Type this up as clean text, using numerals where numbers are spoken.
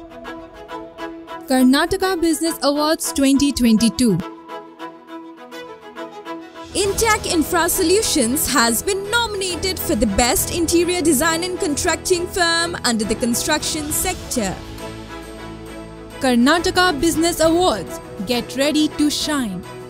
Karnataka Business Awards 2022. Intech Infra Solutions has been nominated for the Best Interior Design and Contracting Firm under the construction sector. Karnataka Business Awards. Get ready to shine.